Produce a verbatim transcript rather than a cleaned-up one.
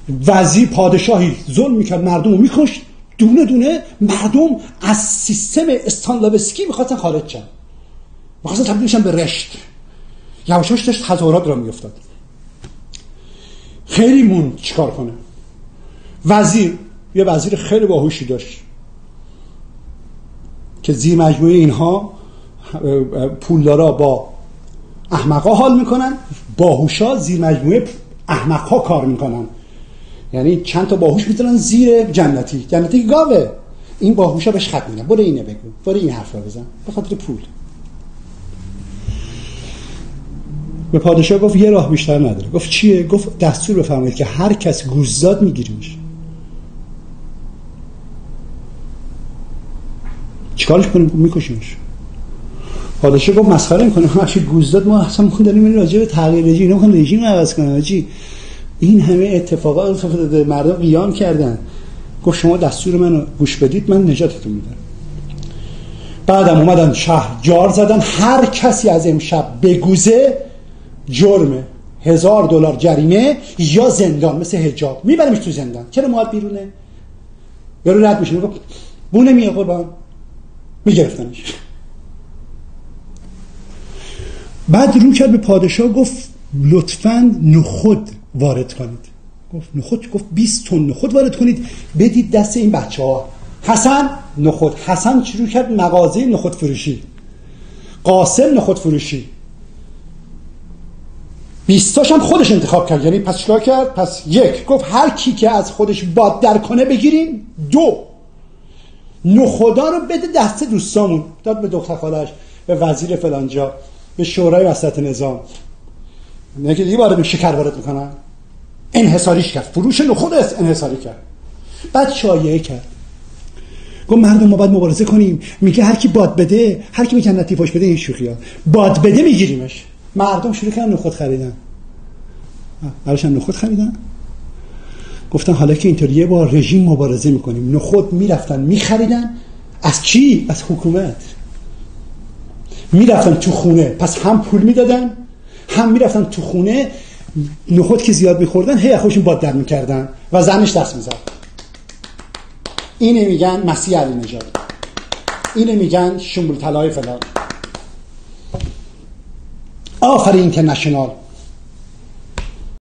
وزیر پادشاهی ظلم میکرد، مردم رو میکشت، دونه دونه مردم از سیستم استانلاوسکی میخواستن خارج شن، میخواستن تبدیل شن به رشت. یواشاش داشت تظاهرات را میافتاد. خیلی مون چیکار کنه؟ وزیر، یه وزیر خیلی باهوشی داشت که زیر مجموعه اینها پولدارا با احمقا حال میکنن، باهوشا زیر مجموعه احمقا کار میکنن. یعنی چند تا باهوش میذارن زیر جنتی، جنتی گاوه، این باهوشا بهش خط میدن، برو اینو بگو، برو این حرفا بزن، به خاطر پول. به پادشاه گفت یه راه بیشتر نداره. گفت چیه؟ گفت دستور بفرمایید که هر کس گوشزاد میگیریمش. چیکارش کنیم؟ میکشیمش. پادشاه گفت مسخره میکنه، همش گوشزاد، ما اصلا ما داریم راجع به تغییر رژیم، اینا میخوان رژیم عوض کنن. آجی این همه اتفاقات افتاده، مردم قیام کردن. گفت شما دستور منو گوش بدید، من نجاتتون میدم. بعدم اومدن شهر جار زدن، هر کسی از امشب بگوزه جرمه، هزار دلار جریمه یا زندان، مثل حجاب میبرمش تو زندان. چرا مال بیرونه؟ یارو رد میشه، میگه بونه میاد قربان، میگرفتنش. بعد رو کرد به پادشاه، گفت لطفاً نخود وارد کنید. گفت نخود؟ گفت بیست تن نخود وارد کنید بدید دست این بچه‌ها. حسن نخود، حسن شروع کرد مغازه نخود فروشی، قاسم نخود فروشی، بیستاش هم خودش انتخاب کرد. یعنی پس چیکار کرد؟ پس یک، گفت هر کی که از خودش باد در کنه بگیریم. دو، نخودا رو بده دست دوستامون. داد به دختر خالش، به وزیر فلانجا، به شورای وسط نظام. نه که دیگه وارد شکر وارد میکنن، انحصاریش کرد، فروش نخود انحصاری کرد. بعد شایعه کرد، گفت مردم ما باید مبارزه کنیم، میگه هر کی باد بده، هر کی میگه نتیفاش بده، این شوخی‌ها، باد بده میگیریمش. مردم شروع کردن نخود خریدن، براشون نخود خریدن. گفتن حالا که اینطوریه با رژیم مبارزه میکنیم. نخود میرفتن میخریدن از کی؟ از حکومت. میرفتن تو خونه، پس هم پول میدادن، هم میرفتن تو خونه. نخود که زیاد میخوردن هی خودشون باد در میکردن و زنش دست میزد. اینه میگن مسیح علی نژاد، اینه میگن شنبول طلای فلان. آفرین اینترنشنال.